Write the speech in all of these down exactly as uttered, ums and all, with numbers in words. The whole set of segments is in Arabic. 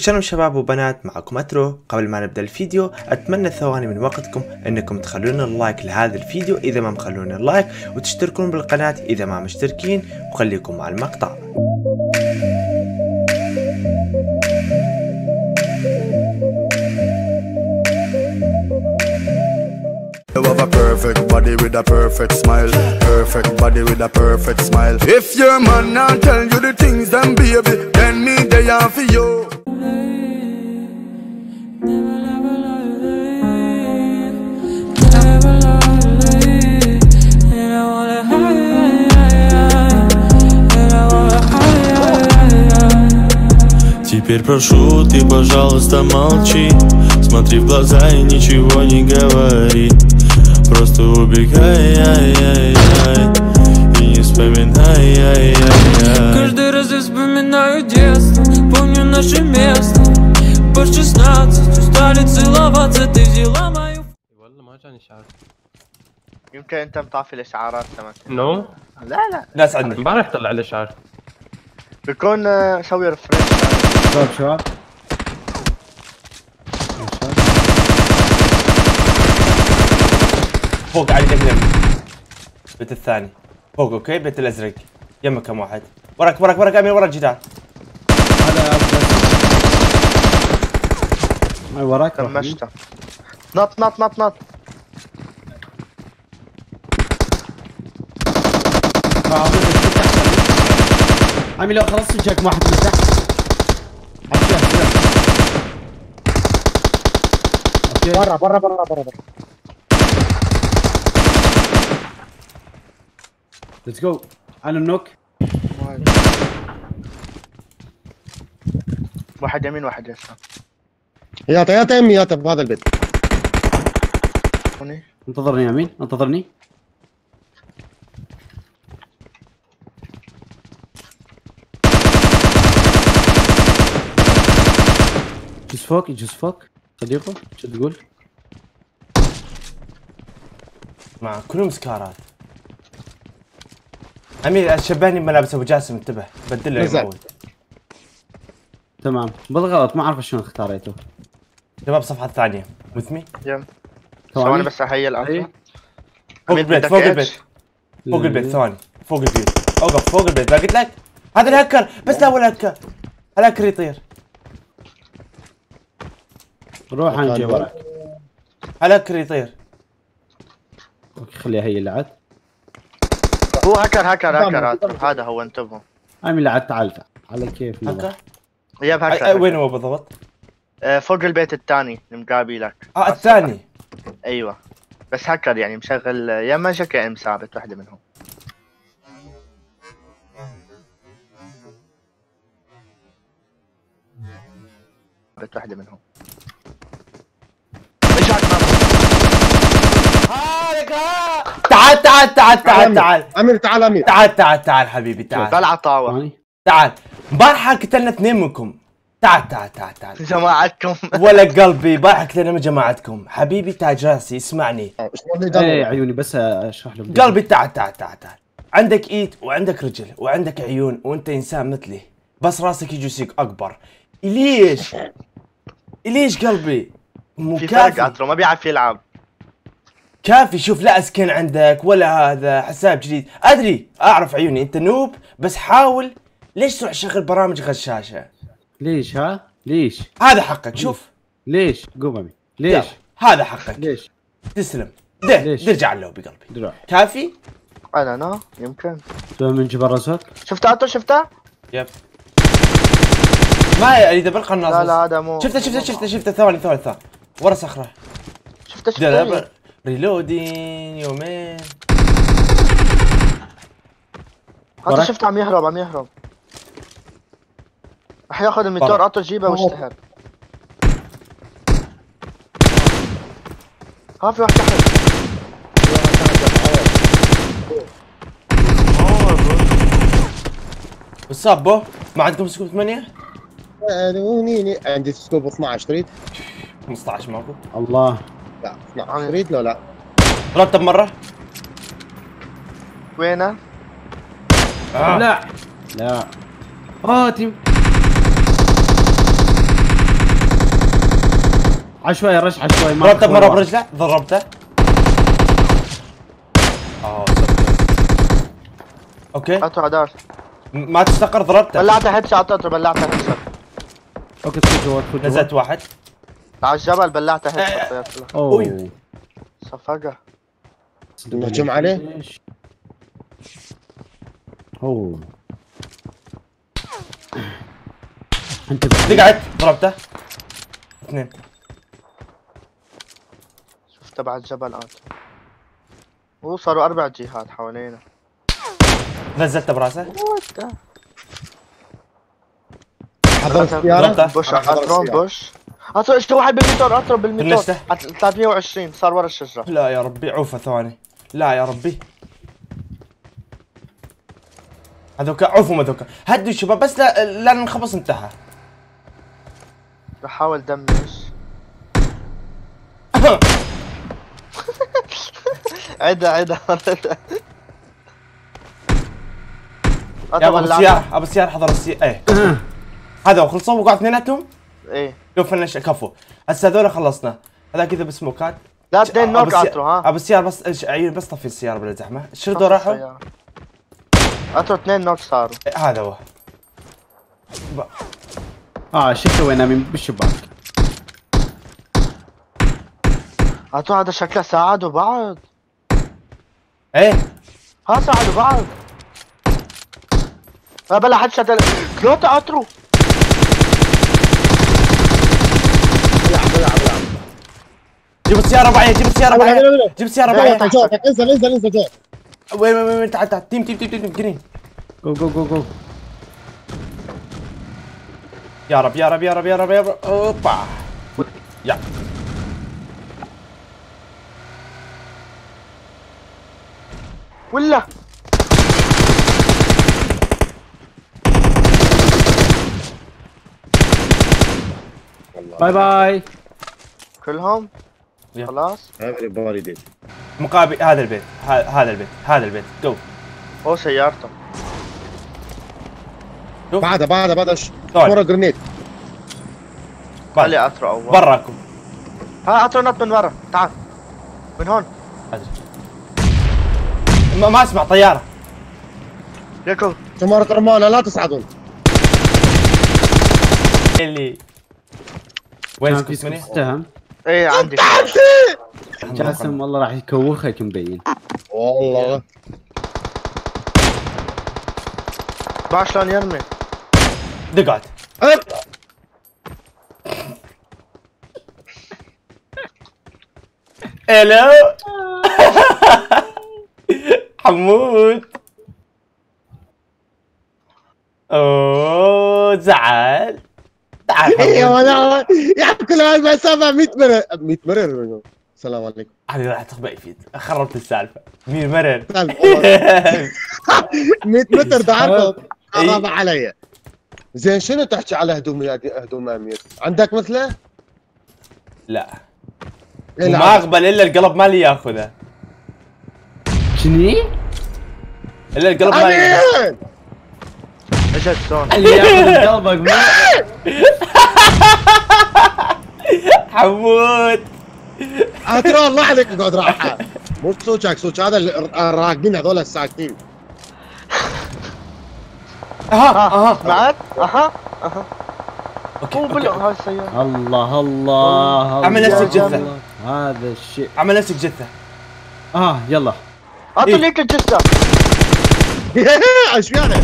شلون شباب وبنات، معكم اترو. قبل ما نبدا الفيديو اتمنى ثواني من وقتكم انكم تخلون اللايك لهذا الفيديو اذا ما مخلون اللايك، وتشتركون بالقناة اذا ما مشتركين، وخليكم مع المقطع. You have a perfect body with a perfect smile. Perfect body with a perfect smile. If your man not tell you the things then baby, then me they are for you. Теперь прошу, ты, пожалуйста, молчи. Смотри в глаза и ничего не говори. Просто убегай, ай, ай, ай, и не вспоминай, ай, ай, ай. Каждый раз я вспоминаю детство, помню наше место. По шестнадцать устали целоваться, ты взяла мою. والله ما جاني اشعار. يمكن انت مطافي الاشعارات تمام. نو لا لا لا سعدني امبارح طلع لي اشعار. بيكون آه، سوي ريفرش. شباب شباب فوق علي دقنا البيت الثاني فوق. اوكي بيت الازرق يمك كم واحد. وراك وراك وراك امير، ورا الجدار. هذا ما وراك. دمشته. نط نط نط نط. عمي لو خلصت جاك واحد من تحت. اوكي برا برا برا برا برا. ليتس جو. انا النوك. واحد يمين واحد يسار. ياتا ياتا يمي ياتا بهذا البيت. هوني انتظرني يا امين، انتظرني. يجوز فوق يجوز فوق صديقه. شو تقول؟ مع كلهم سكارات. امير شبهني بملابس ابو جاسم، انتبه بدل له يموت. تمام بالغلط، ما اعرف شلون اختاريته. شباب الصفحة الثانية مثمي. يم ثواني بس اهيئ الانترو. فوق البيت فوق البيت فوق البيت ثواني فوق البيت. اوقف فوق البيت. ما قلت لك هذا الهكر، بس لا ولا هكر. الهكر يطير. روح انا جاي وراك. الهكر يطير. اوكي خليه هي اللي عاد. هو هكر هكر هكر هذا هو، انتبهوا. امي اللي عاد تعال على كيف هكر. ياب أي- هكر. وين هو بالضبط؟ آه، فوق البيت الثاني مقابلك. اه الثاني. ايوه بس هكر يعني مشغل يا ما شك يا ام ثابت، واحدة منهم. ثابت واحدة منهم. تعال تعال تعال تعال تعال امير تعال امير تعال تعال تعال حبيبي تعال طلع طاوة. تعال. امبارحة قتلنا اثنين منكم. تعال تعال تعال تعال جماعتكم. ولا قلبي امبارحة قتلنا من جماعتكم. حبيبي تاج راسي اسمعني. ايه عيوني بس اشرح له. قلبي تعال تعال تعال تعال. عندك ايد وعندك رجل وعندك عيون وانت انسان مثلي، بس راسك يجوسك اكبر. ليش؟ ليش قلبي؟ مو في فرق كافي. اترو ما بيعرف يلعب. كافي. شوف لا اسكن عندك ولا هذا حساب جديد. ادري اعرف عيوني انت نوب، بس حاول. ليش تروح تشغل برامج غشاشة؟ ليش ها؟ ليش؟ هذا حقك. شوف ليش؟ قوم امي. ليش؟ هذا حقك. ليش؟ تسلم. ده ليش؟ نرجع اللوبي قلبي. دروح. كافي؟ انا انا يمكن من جبل راسك؟ شفتها اترو شفتها؟ يب. ما اريد بالقناص. لا لا هذا مو. شفته شفته شفته شفته ثواني ثواني ثواني ورا صخرة. شفته شفته. ريلودين يومين. هذا شفته عم يهرب عم يهرب. راح ياخذ الميتور اترو جيبه واشتهر. ها في واحد تحت. وصاب بو؟ ما عندكم سكوب ثمانية؟ عندي سكوب اثنعش تريد؟ خمسطعش ماكو؟ الله لا اثنعش تريد لو لا؟ ضربته بمرة؟ وينه؟ آه. لا لا اه تيم عشوائي رش عشوائي ما ضربته مرة برجله ضربته. اه اوكي عطوا عدار ما تستقر ضربته. بلعته هيد شوت عطوا بلعته هيد شوت. اوكي تفوت جوا تفوت جوا. نزلت واحد على الجبل بلعته هيد شوت. اوه صفقة نهجم عليه. اوه انت قعدت ضربته اثنين. شوف تبع الجبل عطوا وصلوا اربع جهات حوالينا. نزلته براسه. حضرت السيارة. بوش عطرون بوش عطرون اشتري واحد بالميتور عطرون بالميتور فنشته. ثلاثمية وعشرين صار ورا الشجرة. لا يا ربي عوفه ثواني. لا يا ربي هذوك عوفوا هذوك. هدوا شباب بس لا لا نخبص انتهى. بحاول دمج. عدا عدا يا ابو السيارة ابو السيارة حضر السيارة. ايه هذا وخلصوا وقعوا اثنيناتهم. ايه شوف فنش كفو هسه هذول خلصنا. هذا كذا بسموكات. لا اثنين نوك عطروا ها. ابو السيارة بس ايش عيون بس طفي السيارة بلا زحمة. الشردوا راحوا. عطروا اثنين نوك صاروا. إيه هذا هو. ب... اه شفته وين من بالشباك. عطوا هذا شكله ساعدوا بعض. ايه ها ساعدوا بعض. ها بلا حد شتل ثلاثة عطروا. بلعب بلعب بلعب. جيب السيارة معي جيب السيارة معي جيب السيارة معي. انزل انزل انزل جوه. وين وين وين تعال تعال تيم تيم تيم تيم جرين. جو جو جو جو. يا رب يا رب يا رب يا رب يا رب. اوبا يا ولا باي باي. كلهم يلا. خلاص. everybody did. مقابل هذا البيت هذا البيت هذا البيت جو. هو سيارته. بعدها بعدها بعدها طيب. ورا جرنيت. خلي عطروا اول. براكم. ها عطروا نط من ورا تعال من هون. ما, ما اسمع طيارة. ليكو سمارة رمانة لا تصعدون. اللي وين كان في اسمني؟ استهم. ايه عندي. جاسم والله راح يكوخك مبين. والله باع شلون يرمي. دقات. الو حمود. اوه زعل. تعال يا حمود. ولد يا كل هاي المسافة مية مرر مية مرر. السلام عليكم. هذه راح تخبئ فيك خربت السالفة. مين مرر؟ مية متر تعرف إي. خرب علي. زين شنو تحكي على هدوم هدوم امير؟ عندك مثله؟ لا إيه لا. ما اقبل الا القلب مالي ياخذه. شني؟ الا القلب مالي. امين اجت زون. اللي ياخذ قلبك مو حمود ترى الله عليك اقعد راحة. مو صوتك صوت هذا الراقدين هذول الساكتين. اها اها سمعت؟ اها اها اوكي مو بال أوكي. هاي السيارة. الله الله. اعمل الله. نفسك جثة. هذا الشيء. عمل نفسك جثة. اه يلا. عطوا إيه. ليك الجثة. ايش يعني؟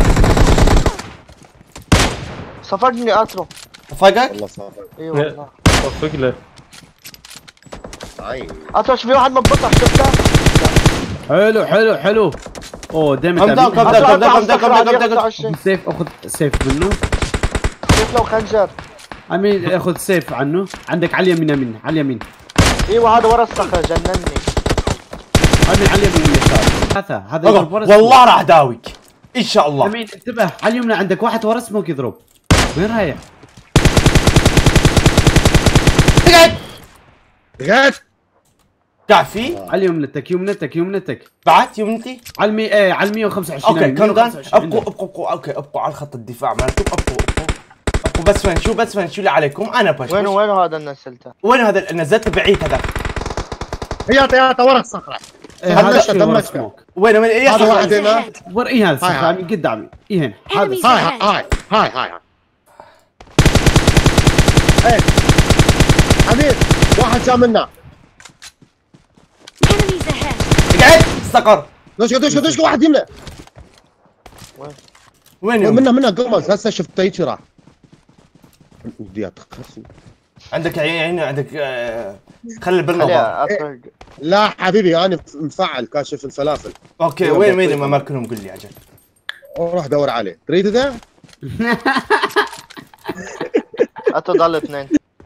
صفقني عطروا. صفقك؟ والله صافي. اي والله. صفق له. طيب عطروا في واحد مبطح شفته. حلو حلو حلو. اوه دمت كم داون كم أمين. داون كم عطروا داون كم داون كم داون كم داون. عشرين. سيف اخذ سيف منه. كيف لو خنجر. امين اخذ سيف عنه. عندك على اليمين امين على اليمين. ايوه هذا ورا الصخرة جنني. امين على اليمين اليسار. هذا هذا يضرب ورا والله راح داويك ان شاء الله. امين انتبه على اليمنى عندك واحد ورا سموك يضرب. وين رايح؟ اقعد قاعد قاعد فيه على يمنتك يمنتك يمنتك. بعد يمنتي. على المي ايه على مية وخمسة وعشرين. اوكي أمين. كم داون مية وخمسة وعشرين ابقوا ابقوا اوكي ابقوا على خط الدفاع مالتكم ابقوا ابقوا وبس فن شو بس فن شو اللي عليكم انا بش وين وين هذا نزلته؟ وين هذا اللي نزلته بعيد هذا؟ هياته هياته ورا الصخره. هذا دمجته. وين وين ايه هذا واحد هنا. ور ايه هذا الصخره من قدامي. ايه هنا. هذا هاي هاي هاي هاي هاي. حبيب واحد جاء منا. قاعد استقر. دوش دوش دوش واحد يمنا. وين؟ وين منا منا قمص هسه شفته هيك راح. ودي اتخرسي. عندك عين عندك آه خلي بالنظر. لا حبيبي انا مفعل كاشف الفلافل. اوكي وين وين ما ماكلهم قول لي اجل. روح دور عليه تريد ذا؟ اتو ضل اثنين.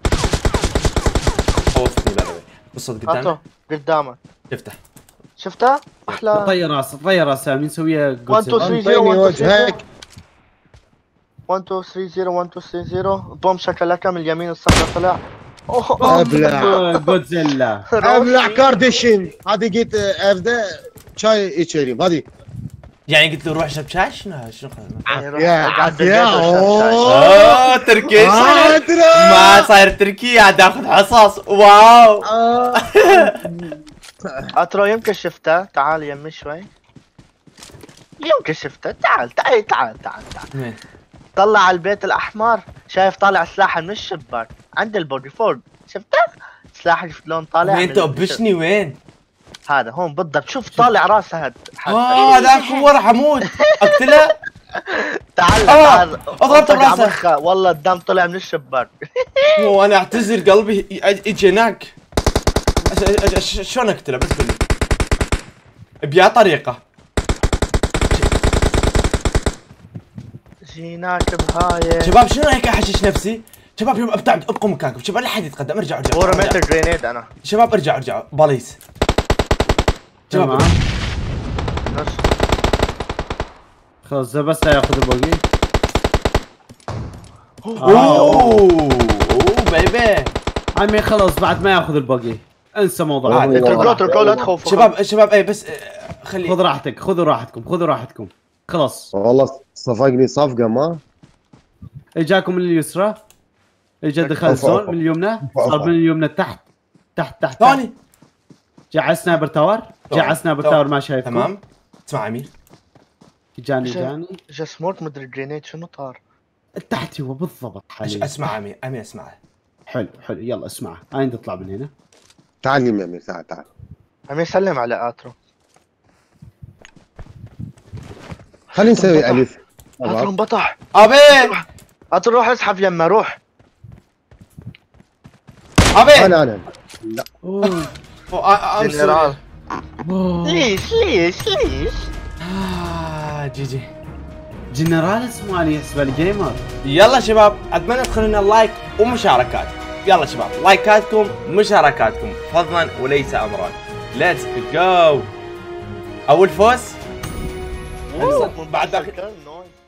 خوفتني بعد بالصدق قدامك. اتو قدامك. شفته شفته؟ احلى. طير راسه طير راسه مين سويه؟ واحد اثنين ثلاثة صفر واحد اثنين صفر واحد اثنين ثلاثة صفر واحد اثنين صفر بوم شكلك من اليمين الصخرة طلع. ابلع جودزيلا ابلع كارديشن هذه قلت ابدا شاي يتشرب هذه يعني قلت له روح شرب شاي شنو شنو يا يا اوه تركي ما صاير تركي قاعد اخذ حصص واو. اترو يمكن شفته تعال يمي شوي يمكن شفته تعال تعال تعال تعال تعال طلع على البيت الاحمر شايف طالع سلاحه من الشباك عند البودي فورد شفته؟ سلاحه شلون طالع؟ وين تقبشني وين؟ هذا هون بالضبط شوف طالع راسه هاد اه هذاك هو راح اموت اقتله. تعال اه تعال اضربته براسه والله الدم طلع من الشباك. وانا اعتذر قلبي اجي هناك شلون اقتله بس قول لي بيا طريقه. جيناك بهاي شباب شنو هيك احشش نفسي؟ شباب شباب ابتعد ابقوا مكانكم شباب لا حد يتقدم ارجعوا ارجعوا. ورميت الجرينيد انا. شباب ارجعوا ارجعوا باليس. تمام خلاص بس لا ياخذ الباقي. اوه اوه بيبي عمي خلاص بعد ما ياخذ الباقي انسى موضوع. اتركوا اتركوا لا تخوفوا. شباب شباب اي بس خلي خذ راحتك خذوا راحتكم خذوا راحتكم خلاص. والله صفقني صفقه ما اجاكم من اليسرى اجا دخل الزون من اليمنى صار من اليمنى تحت تحت تحت ثاني جا على سنايبر تاور جا على سنايبر تاور ما شايفكم. تمام اسمع امير جاني جاني جا سموك مدري جرينيد شنو طار تحت هو بالضبط حاليا. اسمع امير امير اسمع حلو حلو يلا اسمع هاي تطلع من هنا. تعال يمي امير تعال تعال. امير سلم على اترو. خلينا نسوي الف. اترو انبطح. ابي اترو روح اسحب يمه روح. ابي انا انا لا جنرال ليش ليش ليش؟ آه جي جي جنرال اسمه علي يحسب الجيمر. يلا شباب اتمنى تدخلون اللايك ومشاركات. يلا شباب لايكاتكم مشاركاتكم فضلا وليس امرا. ليتس جو. اول فوز بعد داخل